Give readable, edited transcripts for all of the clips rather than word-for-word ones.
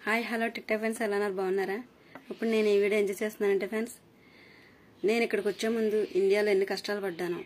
Hi hello TikTok friends ఎలా ఉన్నారు బాగున్నారా? ఇప్పుడు నేను ఈ వీడియో ఎంజాయ్ చేస్తున్నానంటే ఫ్రెండ్స్, నేను ఇక్కడికి వచ్చే ముందు ఇండియాలో ఎన్ని కష్టాలు పడ్డాను.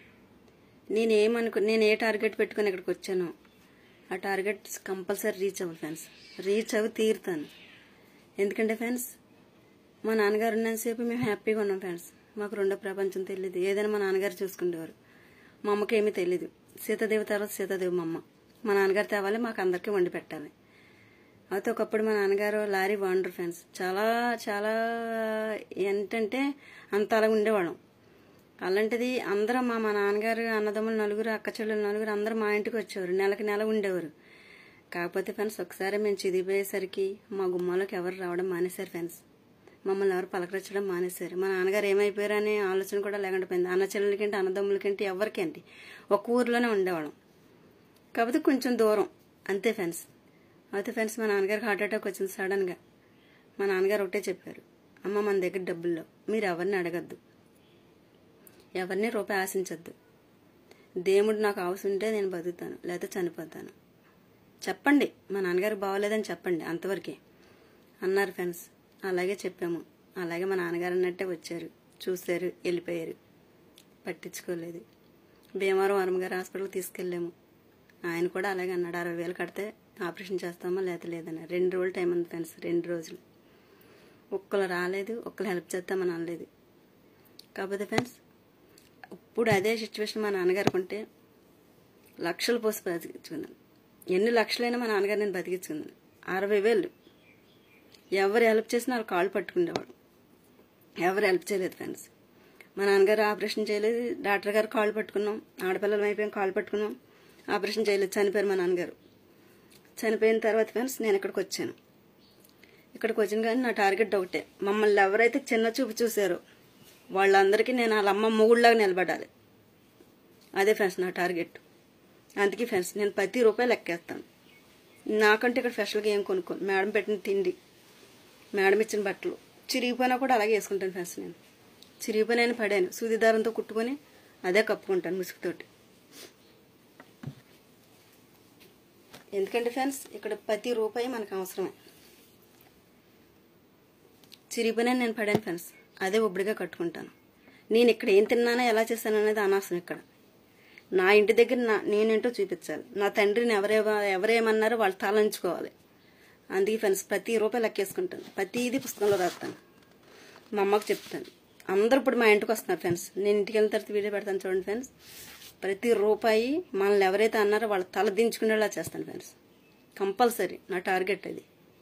నేను ఏ టార్గెట్ పెట్టుకుని ఇక్కడికి వచ్చానో ఆ టార్గెట్ కంపల్సరీ రీచ్ అవ్వాలి ఫ్రెండ్స్. రీచ్ అవ్వి తీరుతాను. ఎందుకంటే ఫ్రెండ్స్, మా నాన్నగారు ఉన్నంతసేపు మేము హ్యాపీగా ఉన్నాం ఫ్రెండ్స్. మాకు రెండో ప్రపంచం తెలియదు. ఏదైనా మా నాన్నగారు చూసుకునేవారు. మా అమ్మకి ఏమీ తెలియదు. సీతాదేవి తర్వాత సీతాదేవి మా అమ్మ. మా నాన్నగారు తేవాలి, మాకు అందరికీ వండి పెట్టాలి. అయితే ఒకప్పుడు మా నాన్నగారు లారీ ఓనర్ ఫ్రెండ్స్. చాలా చాలా ఏంటంటే అంత అలా ఉండేవాళ్ళం. అలాంటిది అందరూ మా నాన్నగారు అన్నదమ్ములు నలుగురు, అక్క చెల్లెలు నలుగురు అందరూ మా ఇంటికి వచ్చేవారు. నెలకి నెల ఉండేవారు. కాకపోతే ఫ్రెండ్స్, ఒకసారి మేము చిదిగిపోయేసరికి మా గుమ్మాలోకి ఎవరు రావడం మానేశారు ఫ్రెండ్స్. మమ్మల్ని ఎవరు పలకరించడం మానేశారు. మా నాన్నగారు ఏమైపోయారు అనే ఆలోచన కూడా లేకుండా పోయింది. అన్న చెల్లెలకేంటి, అన్నదమ్ములకేంటి, ఎవరికేంటి, ఒక ఊర్లోనే ఉండేవాళ్ళం. కాకపోతే కొంచెం దూరం అంతే ఫ్రెండ్స్. అయితే ఫ్రెండ్స్, మా నాన్నగారికి హార్ట్ అటాక్ వచ్చింది సడన్గా. మా నాన్నగారు ఒకటే చెప్పారు, అమ్మ మన దగ్గర డబ్బుల్లో మీరు ఎవరిని అడగద్దు, ఎవరిని రూపాయి ఆశించద్దు. దేవుడు నాకు అవసరం ఉంటే నేను బతుకుతాను, లేకపోతే చనిపోతాను. చెప్పండి, మా నాన్నగారు బాగోలేదని చెప్పండి, అంతవరకే అన్నారు ఫ్రెండ్స్. అలాగే చెప్పాము. అలాగే మా నాన్నగారు అన్నట్టే వచ్చారు, చూశారు, వెళ్ళిపోయారు. పట్టించుకోలేదు. భీమవరం వరమగారు హాస్పిటల్కి తీసుకెళ్ళాము. ఆయన కూడా అలాగే అన్నాడు, 60,000 కడితే ఆపరేషన్ చేస్తామా లేదన్నా. 2 రోజులు టైం ఉంది ఫ్రెండ్స్. 2 రోజులు ఒక్కరు రాలేదు, ఒక్కరు హెల్ప్ చేస్తామని అనలేదు. కాకపోతే ఫ్రెండ్స్, ఇప్పుడు అదే సిచ్యువేషన్ మా నాన్నగారికి ఉంటే లక్షలు పోసి బతికించుకున్నాను. ఎన్ని లక్షలైనా మా నాన్నగారు నేను బతికించుకున్నాను. 60,000 ఎవరు హెల్ప్ చేసినా వాళ్ళు కాళ్ళు పట్టుకునేవాడు. ఎవరు హెల్ప్ చేయలేదు ఫ్రెండ్స్. మా నాన్నగారు ఆపరేషన్ చేయలేదు. డాక్టర్ గారు కాళ్ళు పట్టుకున్నాం. ఆడపిల్లలు అయిపోయాం, కాళ్ళు పట్టుకున్నాం. ఆపరేషన్ చేయలేదు, చనిపోయారు మా నాన్నగారు. చనిపోయిన తర్వాత ఫ్రెండ్స్, నేను ఇక్కడికి వచ్చాను. ఇక్కడికి వచ్చిన కానీ నా టార్గెట్ ఒకటే, మమ్మల్ని ఎవరైతే చిన్న చూపు చూసారో వాళ్ళందరికీ నేను వాళ్ళ అమ్మ మొగుళ్ళలాగా నిలబడాలి. అదే ఫ్రెండ్స్ నా టార్గెట్. అందుకే ఫ్రెండ్స్, నేను ₹10 లెక్కేస్తాను. నాకంటే ఇక్కడ స్పెషల్గా ఏం కొనుక్కోను. మేడం పెట్టిన తిండి, మేడం ఇచ్చిన బట్టలు చిరిగిపోయినా కూడా అలాగే వేసుకుంటాను ఫ్రెండ్స్. నేను చిరిగిపోయిన పడాను, సూది దారంతో కుట్టుకొని అదే కప్పుకుంటాను ముసుగుతోటి. ఎందుకంటే ఫ్రెండ్స్, ఇక్కడ ₹10 మనకు అవసరమే. చిరిగిపోయినా నేను పడాను ఫ్రెండ్స్, అదే ఒబ్బడిగా కట్టుకుంటాను. నేను ఇక్కడ ఏం తిన్నానో ఎలా చేశాను అనేది అనవసరం. ఇక్కడ నా ఇంటి దగ్గర నేనేంటో చూపించాలి. నా తండ్రిని ఎవరేమన్నారో వాళ్ళు తలంచుకోవాలి. అందుకే ఫ్రెండ్స్, ₹10 లెక్కేసుకుంటాను. ప్రతిదీ పుస్తకంలో రాస్తాను. మా అమ్మకు చెప్తాను. అందరూ ఇప్పుడు మా ఇంటికి వస్తున్నారు ఫ్రెండ్స్. నేను ఇంటికి వెళ్ళిన తర్వాత వీడియో పెడతాను చూడండి ఫ్రెండ్స్. ₹10 మనల్ని ఎవరైతే అన్నారో వాళ్ళ తల దించుకునేలా చేస్తాను ఫ్రెండ్స్. కంపల్సరీ నా టార్గెట్ అది.